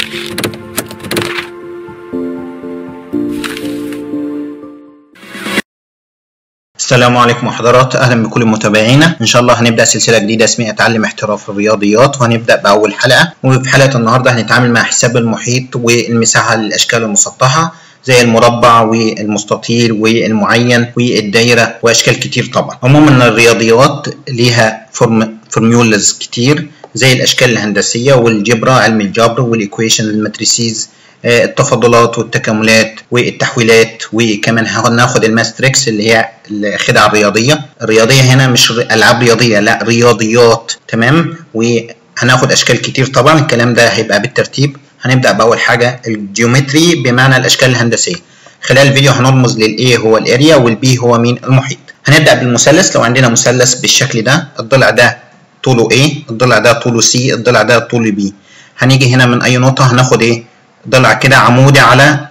السلام عليكم حضرات، اهلا بكل متابعينا. ان شاء الله هنبدا سلسله جديده اسمها اتعلم احتراف الرياضيات، وهنبدا باول حلقه. وفي حلقه النهارده هنتعامل مع حساب المحيط والمساحه للاشكال المسطحه زي المربع والمستطيل والمعين والدايره واشكال كتير. طبعا عموما الرياضيات ليها فورميولز كتير زي الاشكال الهندسيه والجبرا علم الجبر والايكويشن الماتريسيز، التفاضلات والتكاملات والتحويلات، وكمان هناخد الماستريكس اللي هي الخدع الرياضيه. الرياضيه هنا مش العاب رياضيه، لا رياضيات. تمام. وهناخد اشكال كتير. طبعا الكلام ده هيبقى بالترتيب. هنبدا باول حاجه الجيومتري بمعنى الاشكال الهندسيه. خلال الفيديو هنرمز للاي هو الاريا والبي هو مين؟ المحيط. هنبدا بالمثلث. لو عندنا مثلث بالشكل ده، الضلع ده طوله A، الضلع ده طوله C، الضلع ده طوله B. هنيجي هنا من اي نقطه هناخد ايه؟ ضلع كده عمودي على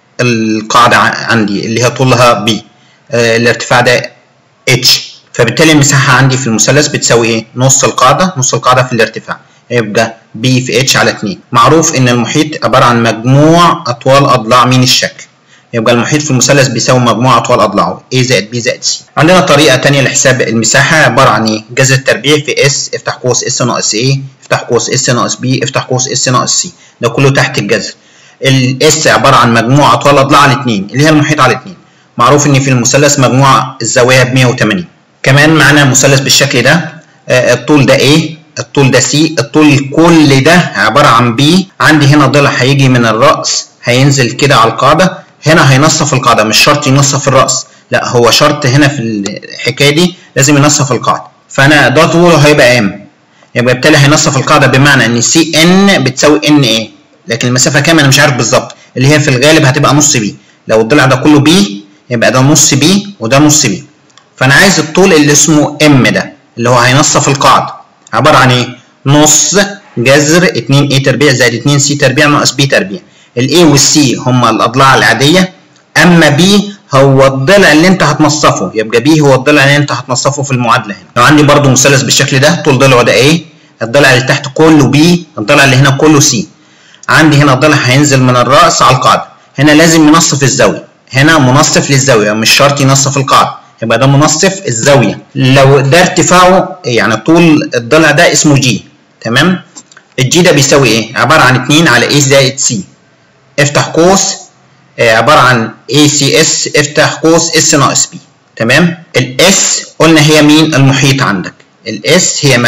القاعده عندي اللي هي طولها B، الارتفاع ده H. فبالتالي المساحه عندي في المثلث بتساوي ايه؟ نص القاعده في الارتفاع، يبقى B في H على 2. معروف ان المحيط عباره عن مجموع اطوال اضلاع مين الشكل، يبقى المحيط في المثلث بيساوي مجموع اطوال اضلاعه A زائد B زائد C. عندنا طريقه ثانيه لحساب المساحه عباره عن ايه؟ جذر التربيع في S افتح قوس S ناقص A افتح قوس S ناقص B افتح قوس S ناقص C. ده كله تحت الجذر. الاس عباره عن مجموع اطوال اضلاع على 2 اللي هي المحيط على 2. معروف ان في المثلث مجموع الزوايا ب 180. كمان معانا مثلث بالشكل ده، الطول ده A، الطول ده C، الطول كل ده عباره عن B. عندي هنا ضلع هيجي من الراس هينزل كده على القاعده، هنا هينصف القاعده. مش شرط ينصف الراس، لا هو شرط هنا في الحكايه دي لازم ينصف القاعده. فانا ده طوله هيبقى M، يبقى بالتالي هينصف القاعده بمعنى ان CN بتساوي NA. لكن المسافه كام انا مش عارف بالظبط، اللي هي في الغالب هتبقى نص B. لو الضلع ده كله B يبقى ده نص B وده نص B. فانا عايز الطول اللي اسمه M ده اللي هو هينصف القاعده، عباره عن ايه؟ نص جذر 2A تربيع زائد 2C تربيع ناقص B تربيع. ال A وال C هما الاضلاع العاديه، اما B هو الضلع اللي انت هتنصفه، يبقى B هو الضلع اللي انت هتنصفه في المعادله هنا. لو عندي برده مثلث بالشكل ده، طول ضلعه ده A، الضلع اللي تحت كله B، الضلع اللي هنا كله C. عندي هنا الضلع هينزل من الراس على القاعده، هنا لازم ينصف الزاويه، هنا منصف للزاويه مش شرط ينصف القاعده، يبقى ده منصف الزاويه. لو ده ارتفاعه يعني طول الضلع ده اسمه G. تمام. الجي ده بيساوي ايه؟ عباره عن 2 على A زائد C افتح قوس، عباره عن ACS افتح قوس S ناقص B. تمام. الاس قلنا هي مين؟ المحيط عندك. الاس هي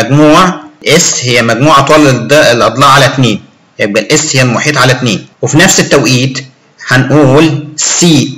مجموع اطوال الاضلاع على 2، يبقى الاس هي المحيط على 2. وفي نفس التوقيت هنقول CI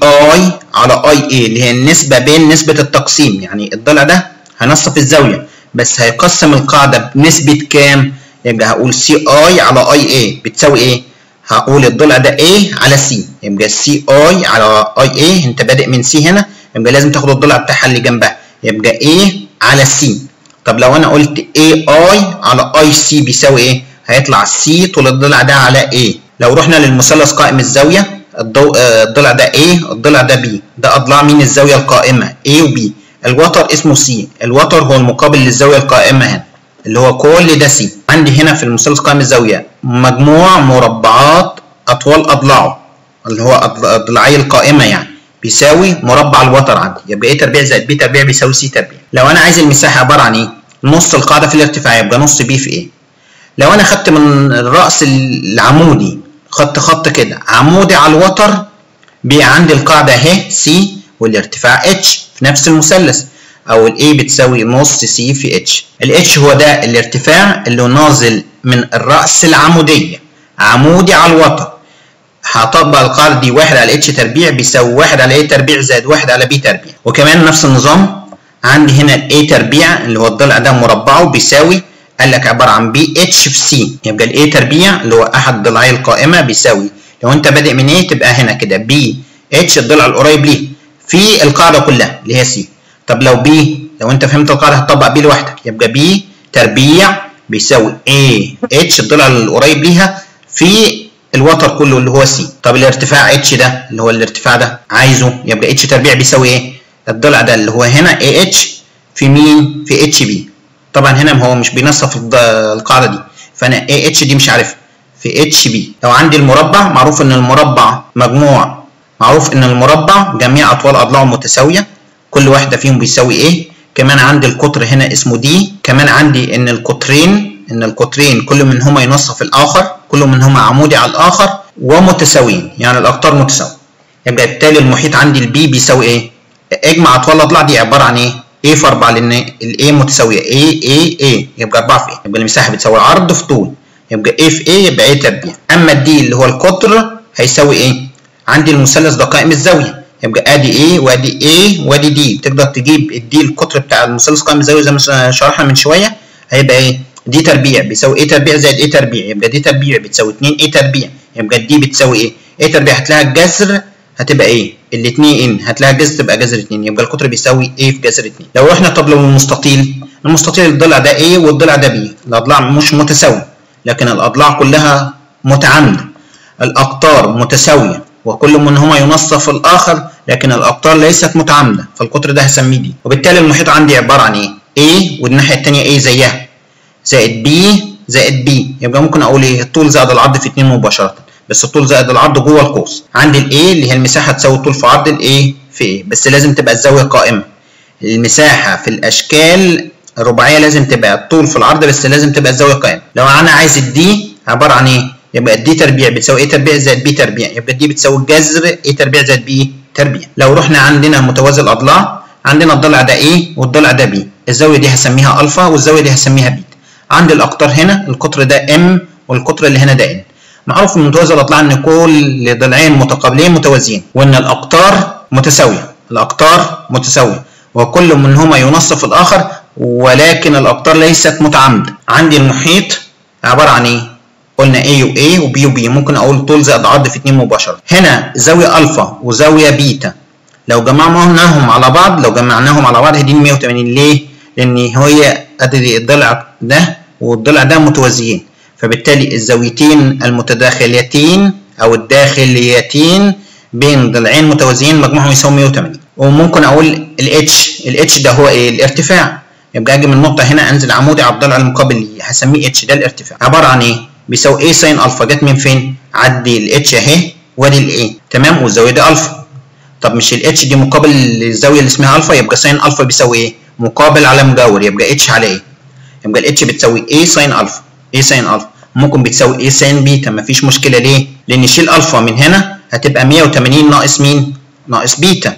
على IA اللي هي النسبه بين نسبه التقسيم، يعني الضلع ده هنصف الزاويه بس هيقسم القاعده بنسبه كام؟ يبقى هقول CI على IA بتساوي ايه؟ هقول الضلع ده A على C، يبقى CI على IA انت بادئ من C هنا، يبقى لازم تاخد الضلع بتاعها اللي جنبها، يبقى A على C. طب لو انا قلت AI على IC بيساوي ايه؟ هيطلع C طول الضلع ده على A. لو رحنا للمثلث قائم الزاويه، الضلع ده A، الضلع ده B، ده اضلاع مين الزاويه القائمه A و B. الوتر اسمه C، الوتر هو المقابل للزاويه القائمه هنا اللي هو كل ده C. عندي هنا في المثلث قائم الزاويه مجموع مربعات اطوال اضلاعه اللي هو ضلعي القائمه يعني بيساوي مربع الوتر عندي، يبقى A تربيع زائد B تربيع بيساوي C تربيع. لو انا عايز المساحه عباره عن ايه؟ نص القاعده في الارتفاع، يبقى نص B في A. لو انا خدت من الراس العمودي خط كده عمودي على الوتر، بقى عندي القاعده اهي C والارتفاع H في نفس المثلث، او ال A بتساوي نص C في H. ال H هو ده الارتفاع اللي نازل من الراس العموديه عمودي على الوتر. هطبق القاعده دي 1 على H تربيع بيساوي 1 على A تربيع زائد 1 على B تربيع. وكمان نفس النظام عندي هنا ال A تربيع اللي هو الضلع ده مربعه بيساوي، قال لك عباره عن BH في C، يبقى ال A تربيع اللي هو احد ضلعي القائمه بيساوي، لو انت بادئ من A تبقى هنا كده BH الضلع القريب ليه في القاعده كلها اللي هي C. طب لو B، لو انت فهمت القاعده هتطبق B لوحدك، يبقى B تربيع بيساوي AH الضلع القريب ليها في الوتر كله اللي هو C. طب الارتفاع H ده اللي هو الارتفاع ده عايزه، يبقى H تربيع بيساوي ايه؟ الضلع ده اللي هو هنا AH في مين؟ في HB. طبعا هنا هو مش بينصف القاعده دي، فانا AH دي مش عارفها، في اتش بي. لو عندي المربع معروف ان المربع مجموع، معروف ان المربع جميع اطوال اضلاعه متساويه، كل واحده فيهم بيساوي ايه. كمان عندي القطر هنا اسمه دي. كمان عندي ان القطرين كل منهما ينصف الاخر، كل منهما عمودي على الاخر ومتساويين، يعني الاقطار متساويه. يبقى بالتالي المحيط عندي البي بيساوي ايه؟ اجمع اطوال الاضلاع دي عباره عن ايه؟ A في 4 لان الاي متساويه A يبقى 4 في A، يبقى المساحه بتساوي عرض في طول، يبقى A في A يبقى A تربيع. اما الدي اللي هو القطر هيساوي ايه؟ عندي المثلث ده قائم الزاويه، يبقى ادي A وادي A وادي دي. تقدر تجيب الدي القطر بتاع المثلث قائم الزاويه زي ما شرحنا من شويه، هيبقى ايه؟ دي تربيع بيساوي A تربيع زائد A تربيع، يبقى دي تربيع بتساوي 2 A تربيع، يبقى الدي بتساوي ايه؟ A تربيع هتلاقيها الجذر هتبقى ايه؟ الاثنين هتلاقيها جذر تبقى جذر 2، يبقى القطر بيساوي A في جذر 2. لو رحنا طب لو المستطيل الضلع ده A والضلع ده B، الاضلاع مش متساويه لكن الاضلاع كلها متعامده، الاقطار متساويه وكل منهما ينصف الاخر لكن الاقطار ليست متعامده، فالقطر ده هسميه دي. وبالتالي المحيط عندي عباره عن ايه؟ A والناحيه الثانيه A زيها زائد B زائد B، يبقى ممكن اقول ايه؟ الطول زائد العرض في 2 مباشره، بس الطول زائد العرض جوه القوس. عندي الاي اللي هي المساحه تساوي الطول في عرض الايه في ايه، بس لازم تبقى الزاويه قائمه. المساحه في الاشكال الرباعيه لازم تبقى الطول في العرض بس لازم تبقى الزاويه قائمه. لو انا عايز الدي عباره عن ايه؟ يبقى الدي تربيع بتساوي ايه تربيع زائد بي تربيع، يبقى الدي بتساوي الجذر ايه تربيع زائد بي تربيع. لو رحنا عندنا متوازي الاضلاع، عندنا الضلع ده ايه والضلع ده بي، الزاويه دي هسميها الفا والزاويه دي هسميها بيتا. عندي الاقطار هنا القطر ده ام والقطر اللي هنا ده ان. معروف من متوازي الاضلاع ان كل ضلعين متقابلين متوازيين وان الاقطار متساويه وكل منهما ينصف الاخر ولكن الاقطار ليست متعامده. عندي المحيط عباره عن ايه؟ قلنا A و A و B و B، ممكن اقول طول زائد عرض في 2 مباشره. هنا زاويه الفا وزاويه بيتا لو جمعناهم على بعض هيديني 180. ليه؟ لان هي ادي الضلع ده والضلع ده متوازيين، فبالتالي الزاويتين المتداخلتين او الداخليتين بين ضلعين متوازيين مجموعهم يساوي 180. وممكن اقول الاتش ده هو ايه؟ الارتفاع، يبقى اجي من النقطه هنا انزل عمودي على الضلع المقابل ليه هسميه اتش، ده الارتفاع. عباره عن ايه؟ بيساوي ايه ساين الفا، جت من فين؟ عدي الاتش اهي وادي الايه، تمام، والزاويه دي الفا. طب مش الاتش دي مقابل للزاويه اللي اسمها الفا، يبقى ساين الفا بيساوي ايه؟ مقابل على مجاور، يبقى اتش على ايه؟ يبقى الاتش بتساوي ايه ساين الفا. ممكن بتساوي ايه ساين بيتا، مفيش مشكله. ليه؟ لان شيل الفا من هنا هتبقى 180 ناقص مين؟ ناقص بيتا.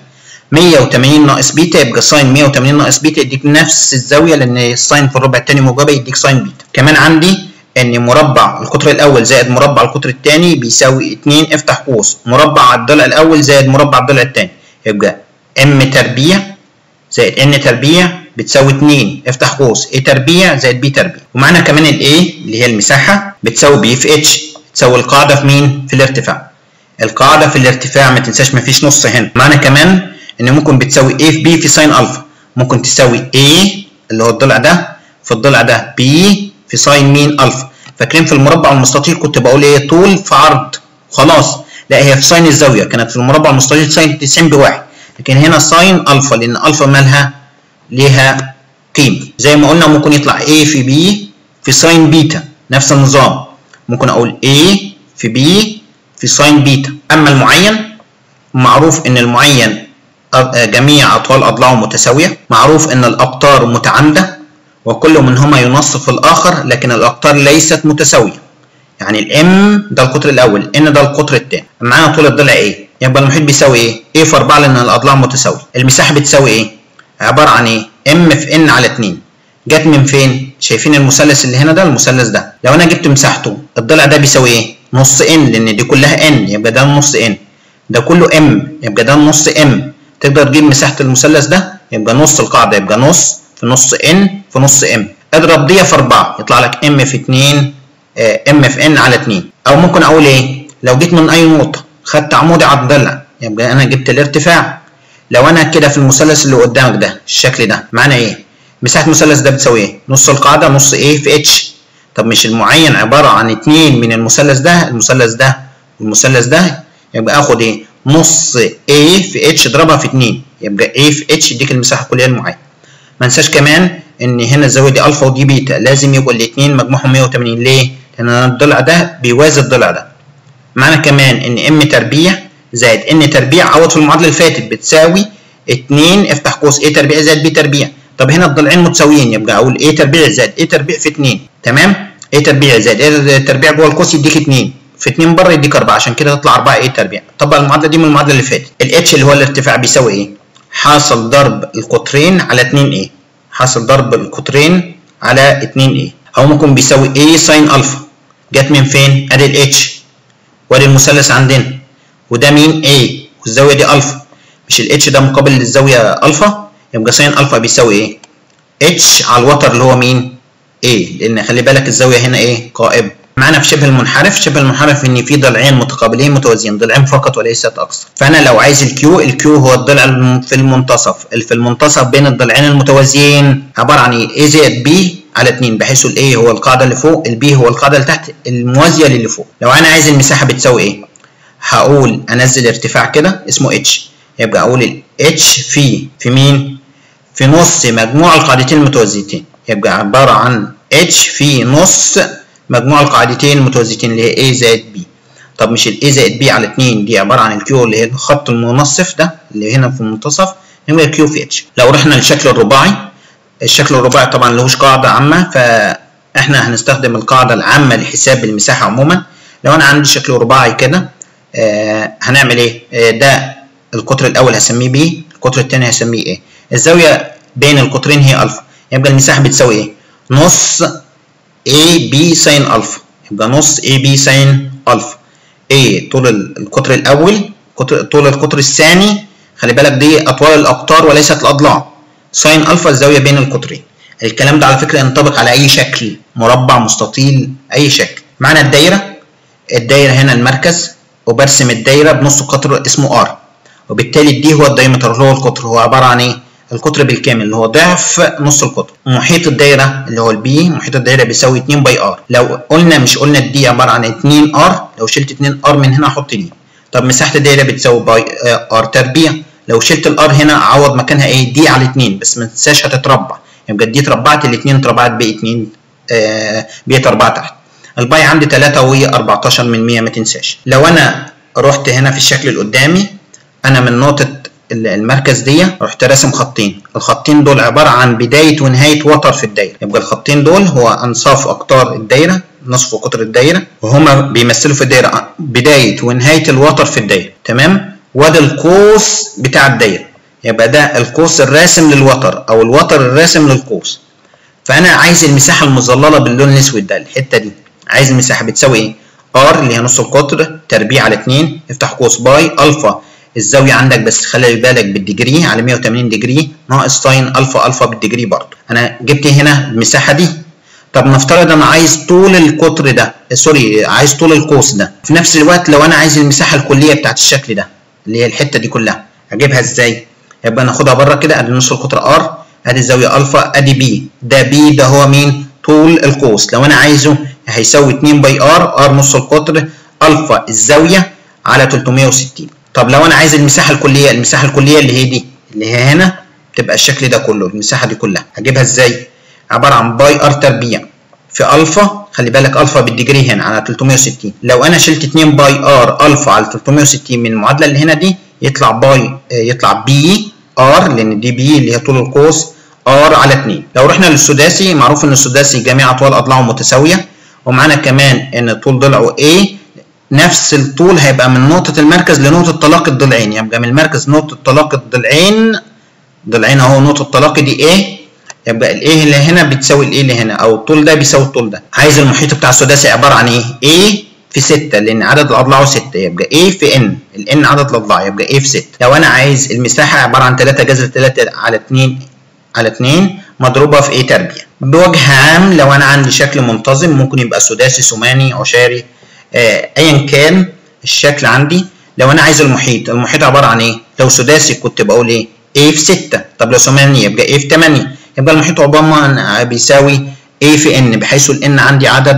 180 ناقص بيتا يبقى ساين 180 ناقص بيتا يديك نفس الزاويه لان الساين في الربع الثاني موجبه يديك ساين بيتا. كمان عندي ان مربع القطر الاول زائد مربع القطر الثاني بيساوي 2 افتح قوس مربع الضلع الاول زائد مربع الضلع الثاني، يبقى ام تربيع زائد ان تربيع بتساوي 2 افتح قوس A تربيع زائد B تربيع. ومعنا كمان ال A اللي هي المساحة بتساوي B في H، تساوي القاعدة في مين؟ في الارتفاع. القاعدة في الارتفاع ما تنساش مفيش نص هنا. معنا كمان إن ممكن بتساوي A في B في ساين ألفا، ممكن تساوي A اللي هو الضلع ده في الضلع ده B في ساين مين؟ ألفا. فاكرين في المربع المستطيل كنت بقول إيه؟ طول في عرض خلاص، لا هي في ساين الزاوية كانت في المربع المستطيل ساين 90 بواحد، لكن هنا ساين ألفا لأن ألفا مالها؟ ليها قيمة. زي ما قلنا ممكن يطلع A في B في ساين بيتا، نفس النظام ممكن أقول A في B في ساين بيتا. أما المعين معروف إن المعين جميع أطوال أضلاعه متساوية، معروف إن الأقطار متعامدة وكل منهما ينصف الآخر لكن الأقطار ليست متساوية. يعني الام ده القطر الأول، n ده القطر الثاني. معانا طول الضلع A، يبقى المحيط بيساوي إيه؟ A في 4 لأن الأضلاع متساوية. المساحة بتساوي إيه؟ عبارة عن ايه؟ ام في ان على 2. جت من فين؟ شايفين المثلث اللي هنا ده؟ المثلث ده لو انا جبت مساحته الضلع ده بيساوي ايه؟ نص ان، لان دي كلها ان يبقى ده نص ان، ده كله ام يبقى ده نص ام. تقدر تجيب مساحة المثلث ده يبقى نص القاعدة يبقى نص في نص ان في نص ام. اضرب دي في 4 يطلع لك ام في 2 ام في ان على 2. او ممكن اقول ايه؟ لو جيت من اي نقطة خدت عمودي على الضلع يبقى انا جبت الارتفاع. لو انا كده في المثلث اللي قدامك ده الشكل ده معنى ايه؟ مساحة المثلث ده بتساوي ايه؟ نص القاعدة نص ايه في اتش. طب مش المعين عبارة عن 2 من المثلث ده والمثلث ده يبقى اخد ايه؟ نص ايه في اتش اضربها في 2 يبقى ايه في اتش يديك المساحة الكلية المعينة. ما انساش كمان ان هنا الزاوية دي الفا ودي بيتا لازم يبقوا الاثنين مجموعهم 180. ليه؟ لان الضلع ده بيوازي الضلع ده. معنى كمان ان ام تربيع زائد ان تربيع، عوض في المعادله اللي فاتت، بتساوي 2 افتح قوس a تربيع زائد b تربيع. طب هنا الضلعين متساويين، يبقى اقول a تربيع زائد a تربيع في 2. تمام؟ a تربيع زائد a تربيع جوه القوس يديك 2 في 2 بره يديك 4، عشان كده تطلع 4 a تربيع. طبق المعادله دي من المعادله اللي فاتت. الاتش اللي هو الارتفاع بيساوي ايه؟ حاصل ضرب القطرين على 2 a. حاصل ضرب القطرين على 2 a، او ممكن بيساوي a ساين الفا. جت من فين؟ ادي الاتش وادي المثلث عندنا، وده مين؟ a، والزاويه دي الفا. مش الاتش ده مقابل للزاويه الفا؟ يبقى ساين الفا بيساوي ايه؟ اتش على الوتر اللي هو مين؟ a، لان خلي بالك الزاويه هنا ايه؟ قائمه. معانا في شبه المنحرف. شبه المنحرف ان في ضلعين متقابلين متوازيين، ضلعين فقط وليست اكثر. فانا لو عايز الكيو هو الضلع في المنتصف، اللي في المنتصف بين الضلعين المتوازيين عباره عن ايه؟ a زائد b على 2، بحيث الاي هو القاعده اللي فوق، البي هو القاعده اللي تحت الموازيه للي فوق. لو انا عايز المساحه بتساوي ايه؟ هقول انزل ارتفاع كده اسمه اتش، يبقى اقول الاتش في مين؟ في نص مجموع القاعدتين المتوازيتين، يبقى عباره عن اتش في نص مجموع القاعدتين المتوازيتين اللي هي a زائد b. طب مش ال a زائد b على 2 دي عباره عن الكيو اللي هي الخط المنصف ده اللي هنا في المنتصف، يبقى الكيو في اتش. لو رحنا للشكل الرباعي، الشكل الرباعي طبعا لهوش قاعده عامه، فاحنا هنستخدم القاعده العامه لحساب المساحه عموما. لو انا عندي شكل رباعي كده هنعمل ايه؟ ده القطر الاول هسميه b، القطر الثاني هسميه a. الزاويه بين القطرين هي الفا، يبقى المساحه بتساوي ايه؟ نص AB ساين الفا، يبقى نص AB ساين الفا. A طول القطر الاول، طول القطر الثاني، خلي بالك دي اطوال الاقطار وليست الاضلاع. ساين الفا الزاويه بين القطرين. الكلام ده على فكره ينطبق على اي شكل، مربع، مستطيل، اي شكل. معنا الدايره هنا المركز، وبرسم الدايره بنص قطر اسمه R، وبالتالي الدي هو الدايمتر اللي هو القطر، هو عباره عن ايه؟ القطر بالكامل اللي هو ضعف نص القطر. محيط الدايره اللي هو البي، محيط الدايره بيساوي 2 باي ار. لو قلنا مش قلنا الدي عباره عن 2 ار، لو شلت 2 ار من هنا احط دي. طب مساحه الدايره بتساوي باي ار تربيع، لو شلت الار هنا عوض مكانها ايه؟ دي على 2، بس ما تنساش هتتربع، يبقى الدي اتربعت، الاثنين اتربعت ب 2 بقت 4 تحت. الباي عندي 3.14 من 100 ما تنساش. لو انا رحت هنا في الشكل اللي قدامي، انا من نقطه المركز دي رحت راسم خطين، الخطين دول عباره عن بدايه ونهايه وتر في الدايره، يبقى الخطين دول هو انصاف اقطار الدايره، نصف قطر الدايره، وهما بيمثلوا في الدايره بدايه ونهايه الوتر في الدايره. تمام؟ وده القوس بتاع الدايره، يبقى ده القوس الراسم للوتر او الوتر الراسم للقوس. فانا عايز المساحه المظلله باللون الاسود ده، الحته دي، عايز المساحه بتساوي ايه؟ ار اللي هي نص القطر تربيع على 2 افتح قوس باي الفا الزاويه عندك، بس خلي بالك بالديجري على 180 ديجري، ناقص ساين الفا بالديجري برضه. انا جبت هنا المساحه دي. طب نفترض انا عايز طول القطر ده، عايز طول القوس ده. في نفس الوقت لو انا عايز المساحه الكليه بتاعت الشكل ده اللي هي الحته دي كلها، اجيبها ازاي؟ يبقى ناخدها بره كده، ادي نص القطر ار، ادي الزاويه الفا، ادي بي، ده بي ده هو مين؟ طول القوس. لو انا عايزه هيساوي 2 باي ار نص القطر الفا الزاويه على 360. طب لو انا عايز المساحه الكليه، اللي هي دي اللي هي هنا، تبقى الشكل ده كله، المساحه دي كلها هجيبها ازاي؟ عباره عن باي ار تربيع في الفا، خلي بالك الفا بالديجري هنا على 360. لو انا شلت 2 باي ار الفا على 360 من المعادله اللي هنا دي، يطلع بي ار، لان دي بي اللي هي طول القوس ار على 2. لو رحنا للسداسي، معروف ان السداسي جميع اطوال اضلاعه متساويه، ومعانا كمان ان طول ضلعه A نفس الطول هيبقى من نقطة المركز لنقطة تلاقي الضلعين، يبقى من المركز نقطة تلاقي الضلعين اهو، نقطة تلاقي دي A، يبقى ال A اللي هنا بتساوي ال A اللي هنا، او الطول ده بيساوي الطول ده. عايز المحيط بتاع السداسي عبارة عن ايه؟ A في 6 لان عدد الاضلاع 6، يبقى A في N، ال N عدد الاضلاع، يبقى A في 6. لو انا عايز المساحة عبارة عن 3 جذر 3 على 2 مضروبة في A تربيع. بوجه عام لو انا عندي شكل منتظم، ممكن يبقى سداسي، ثماني، عشاري، ايا كان الشكل عندي. لو انا عايز المحيط عباره عن ايه؟ لو سداسي كنت بقول ايه؟ A في 6، طب لو ثماني يبقى A في 8، يبقى المحيط عباره بيساوي A في N، بحيث ال N عندي عدد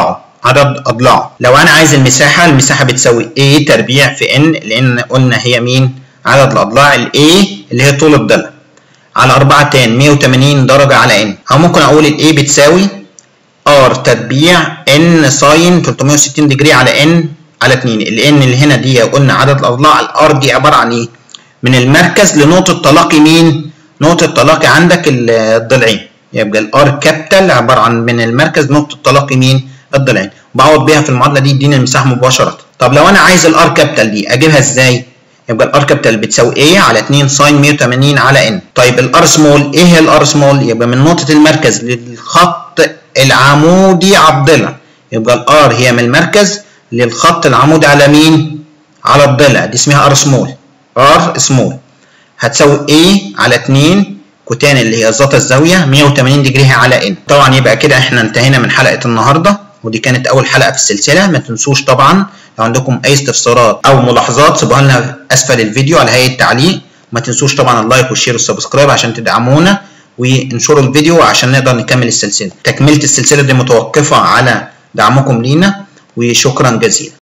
اضلاعه. لو انا عايز المساحه بتساوي A تربيع في N، لان قلنا هي مين؟ عدد الاضلاع، ال A اللي هي طول الضلع على 4 تان 180 درجه على N، او ممكن اقول ال A بتساوي ار تتبيع ان ساين 360 ديجري على ان على 2. الان اللي هنا دي قلنا عدد الاضلاع، الار دي عباره عن ايه؟ من المركز لنقطه تلاقي مين؟ نقطه تلاقي عندك الضلعين، يبقى الار كابيتال عباره عن من المركز نقطه تلاقي مين؟ الضلعين. بعوض بيها في المعادله دي يديني المساحه مباشره. طب لو انا عايز الار كابيتال دي اجيبها ازاي؟ يبقى الار كابيتال بتساوي ايه على 2 ساين 180 على ان. طيب الار سمول، ايه هي الار سمول؟ يبقى من نقطه المركز للخط العمودي على الضلع، يبقى الار هي من المركز للخط العمودي على مين؟ على الضلع، دي اسمها ار سمول. ار سمول هتساوي ايه على 2 كوتان اللي هي ذات الزاويه 180 ديجري على ان. طبعا يبقى كده احنا انتهينا من حلقه النهارده، ودي كانت اول حلقه في السلسله. ما تنسوش طبعا لو عندكم اي استفسارات او ملاحظات سيبوها لنا اسفل الفيديو على هيئه تعليق. ما تنسوش طبعا اللايك والشير والسبسكرايب عشان تدعمونا، وانشروا الفيديو عشان نقدر نكمل السلسله. تكمله السلسله دي متوقفه على دعمكم لينا، وشكرا جزيلا.